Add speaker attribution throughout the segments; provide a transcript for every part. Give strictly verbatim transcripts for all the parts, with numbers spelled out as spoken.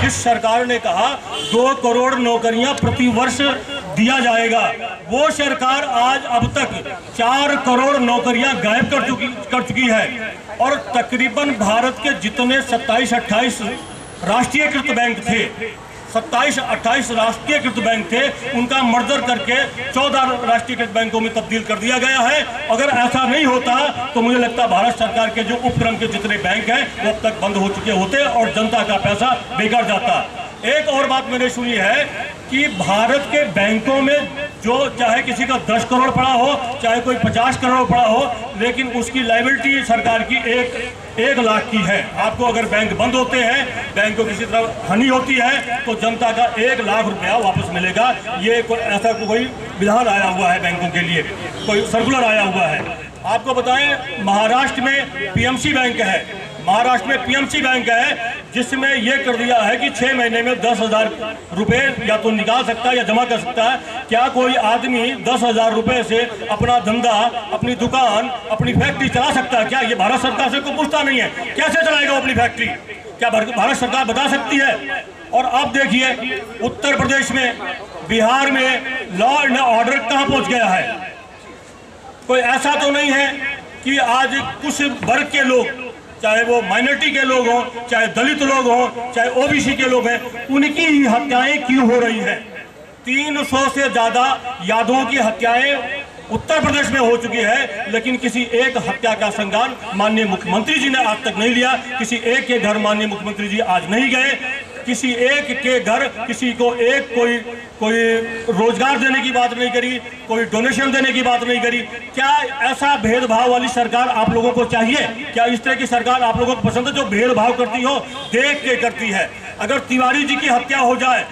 Speaker 1: जिस सरकार ने कहा दो करोड़ नौकरियां प्रति वर्ष दिया जाएगा, वो सरकार आज अब तक चार करोड़ नौकरियां गायब कर चुकी कर चुकी है। और तकरीबन भारत के जितने सत्ताईस अट्ठाईस राष्ट्रीयकृत बैंक थे, सत्ताईस अट्ठाईस राष्ट्रीयकृत बैंक थे, उनका मर्जर करके चौदह राष्ट्रीयकृत बैंकों में तब्दील कर दिया गया है। अगर ऐसा नहीं होता तो मुझे लगता है भारत सरकार के जो उपक्रम के जितने बैंक हैं वो अब तक बंद हो चुके होते और जनता का पैसा बेकार जाता। एक और बात मैंने सुनी है कि भारत के बैंकों में जो चाहे किसी का दस करोड़ पड़ा हो, चाहे कोई पचास करोड़ पड़ा हो, लेकिन उसकी लायबिलिटी सरकार की एक एक लाख की है। आपको अगर बैंक बंद होते हैं, बैंक को किसी तरह हानि होती है, तो जनता का एक लाख रुपया वापस मिलेगा। ये को, ऐसा कोई विधान आया हुआ है बैंकों के लिए, कोई सर्कुलर आया हुआ है। आपको बताएं, महाराष्ट्र में पीएमसी बैंक है, महाराष्ट्र में पीएमसी बैंक है जिसमें यह कर दिया है कि छह महीने में दस हजार रुपए या तो निकाल सकता है या जमा कर सकता है। क्या कोई आदमी दस हजार रुपए से अपना धंधा, अपनी दुकान, अपनी फैक्ट्री चला सकता है? क्या ये भारत सरकार से कोई पूछता नहीं है? कैसे चलाएगा वो अपनी फैक्ट्री? क्या भारत सरकार बता सकती है? और अब देखिए उत्तर प्रदेश में, बिहार में लॉ एंड ऑर्डर कहाँ पहुंच गया है। कोई ऐसा तो नहीं है कि आज कुछ वर्ग के लोग, चाहे वो माइनॉरिटी के लोग हों, चाहे दलित लोग हों, चाहे ओबीसी के लोग हैं, उनकी ही हत्याएं क्यों हो रही हैं? तीन सौ से ज्यादा यादवों की हत्याएं उत्तर प्रदेश में हो चुकी है, लेकिन किसी एक हत्या का संज्ञान माननीय मुख्यमंत्री जी ने आज तक नहीं लिया। किसी एक के घर माननीय मुख्यमंत्री जी आज नहीं गए, किसी एक के घर किसी को एक कोई कोई रोजगार देने की बात नहीं करी, कोई डोनेशन देने की बात नहीं करी। क्या ऐसा भेदभाव वाली सरकार आप लोगों को चाहिए? क्या इस तरह की सरकार आप लोगों को पसंद है जो भेदभाव करती हो, देख के करती है? अगर तिवारी जी की हत्या हो जाए,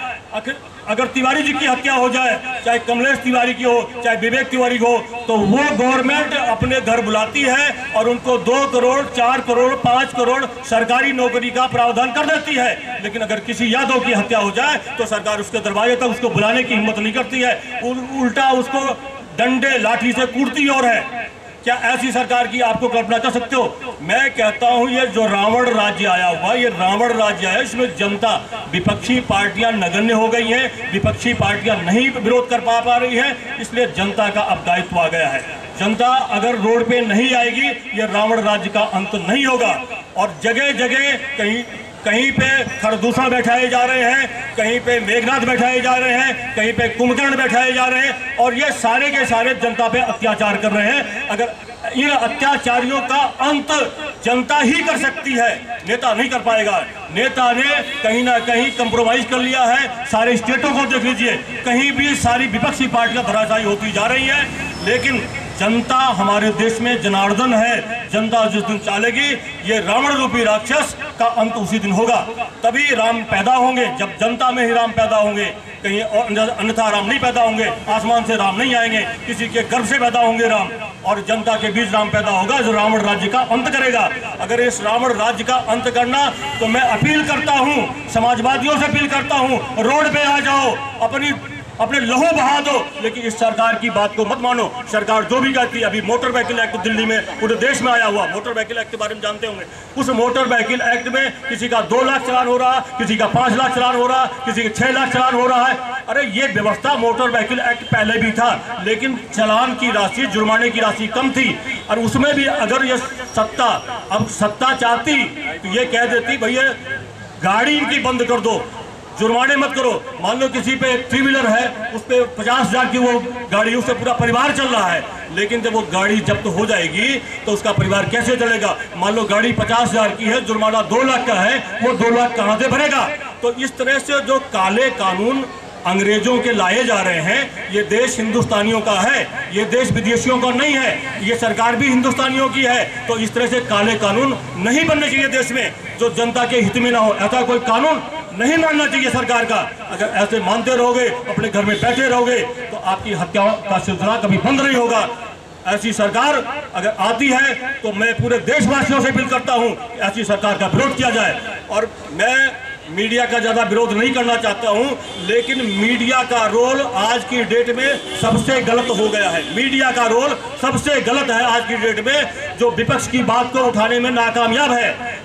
Speaker 1: अगर तिवारी जी की हत्या हो जाए, चाहे कमलेश तिवारी की हो, चाहे विवेक तिवारी की हो, तो वो गवर्नमेंट अपने घर बुलाती है और उनको दो करोड़, चार करोड़, पांच करोड़ सरकारी नौकरी का प्रावधान कर देती है। लेकिन अगर किसी यादव की हत्या हो जाए तो सरकार उसके दरवाजे तक उसको बुलाने की हिम्मत नहीं करती है, उल्टा उसको डंडे लाठी से कूटती और है। क्या ऐसी सरकार की आपको कल्पना कर सकते हो? मैं कहता हूं ये जो रावण राज्य आया हुआ, ये रावण राज्य है, इसमें जनता, विपक्षी पार्टियां नगण्य हो गई हैं, विपक्षी पार्टियां नहीं विरोध कर पा पा रही हैं, इसलिए जनता का अब दायित्व आ गया है। जनता अगर रोड पे नहीं आएगी, ये रावण राज्य का अंत नहीं होगा। और जगह जगह कहीं कहीं पे खरदूषण बैठाए जा रहे हैं, कहीं पे मेघनाथ बैठाए जा रहे हैं, कहीं पे कुंभकर्ण बैठाए जा रहे हैं, और ये सारे के सारे जनता पे अत्याचार कर रहे हैं। अगर इन अत्याचारियों का अंत जनता ही कर सकती है, नेता नहीं कर पाएगा। नेता ने कहीं ना कहीं कंप्रोमाइज कर लिया है। सारे स्टेटों को देख लीजिए, कहीं भी सारी विपक्षी पार्टियां धराशायी होती जा रही हैं, लेकिन जनता हमारे देश में जनार्दन है। जनता जिस दिन चालेगी, ये रावण रूपी राक्षस का अंत उसी दिन होगा। तभी राम पैदा होंगे, जब जनता में ही राम पैदा होंगे, कहीं और अन्यथा राम नहीं पैदा होंगे। आसमान से राम नहीं आएंगे, किसी के गर्भ से पैदा होंगे राम, और जनता के बीच राम पैदा होगा जो रावण राज्य का अंत करेगा। अगर इस रावण राज्य का अंत करना, तो मैं अपील करता हूं, समाजवादियों से अपील करता हूं, रोड पे आ जाओ, अपनी अपने लहू बहा दो, लेकिन इस सरकार की बात को मत मानो। सरकार जो भी कहती है, अभी मोटर व्हीकल एक्ट दिल्ली में पूरे देश में आया हुआ, मोटर व्हीकल एक्ट के बारे में जानते होंगे। उस मोटर व्हीकल एक्ट में किसी का दो लाख चालान हो रहा, किसी का पांच लाख चालान हो रहा, किसी का छह लाख चालान हो रहा है। अरे ये व्यवस्था मोटर व्हीकल एक्ट पहले भी था, लेकिन चालान की राशि, जुर्माने की राशि कम थी। और उसमें भी अगर ये सत्ता अब सत्ता चाहती तो ये कह देती, भैया गाड़ी इनकी बंद कर दो, जुर्माने मत करो। मान लो किसी पे थ्री व्हीलर है, उस पे पचास हजार की वो गाड़ी, उससे पूरा परिवार चल रहा है, लेकिन जब वो गाड़ी जब्त हो जाएगी तो उसका परिवार कैसे चलेगा? मान लो गाड़ी पचास हजार की है, जुर्माना दो लाख का है, वो दो लाख कहां से भरेगा? तो इस तरह से जो काले कानून अंग्रेजों के लाए जा रहे हैं, ये देश हिंदुस्तानियों का है, ये देश विदेशियों का नहीं है, ये सरकार भी हिंदुस्तानियों की है। तो इस तरह से काले कानून नहीं बनने चाहिए देश में, जो जनता के हित में ना हो। ऐसा कोई कानून नहीं मानना चाहिए सरकार का। अगर ऐसे मानते रहोगे, अपने घर में बैठे रहोगे, तो आपकी हत्याओं का सिलसिला कभी बंद नहीं होगा। ऐसी सरकार अगर आती है तो मैं पूरे देशवासियों से अपील करता हूं, ऐसी सरकार का विरोध किया जाए। और मैं मीडिया का ज्यादा विरोध नहीं करना चाहता हूं, लेकिन मीडिया का रोल आज की डेट में सबसे गलत हो गया है। मीडिया का रोल सबसे गलत है आज की डेट में, जो विपक्ष की बात को उठाने में नाकामयाब है।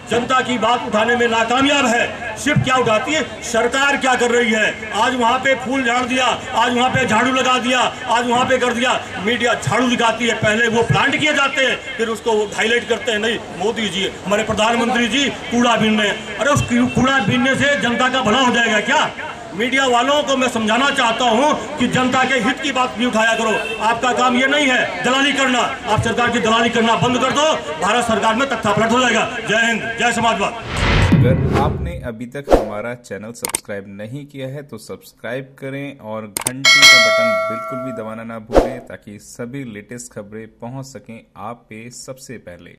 Speaker 1: जनता की बात उठाने में नाकामयाब है। सिर्फ क्या उठाती है, सरकार क्या कर रही है। आज वहाँ पे फूल झाड़ दिया, आज वहाँ पे झाड़ू लगा दिया, आज वहाँ पे कर दिया। मीडिया झाड़ू दिखाती है, पहले वो प्लांट किए जाते हैं, फिर उसको हाईलाइट करते हैं। नहीं, मोदी जी, हमारे प्रधानमंत्री जी कूड़ा बीनने, अरे उस कूड़ा बीनने से जनता का भला हो जाएगा क्या? मीडिया वालों को मैं समझाना चाहता हूं कि जनता के हित की बात नहीं उठाया करो। आपका काम ये नहीं है दलाली करना। आप सरकार की दलाली करना बंद कर दो, भारत सरकार में तख्ता पलट हो जाएगा। जय हिंद, जय समाजवाद।
Speaker 2: अगर आपने अभी तक हमारा चैनल सब्सक्राइब नहीं किया है तो सब्सक्राइब करें और घंटी का बटन बिल्कुल भी दबाना ना भूलें ताकि सभी लेटेस्ट खबरें पहुंच सकें आप पे सबसे पहले।